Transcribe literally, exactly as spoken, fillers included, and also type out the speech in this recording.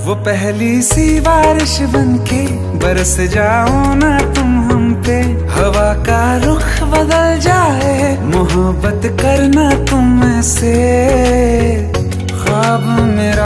वो पहली सी बारिश बनके बरस जाओ ना तुम हम पे, हवा का रुख बदल जाए, मोहब्बत करना तुम से ख्वाब मेरा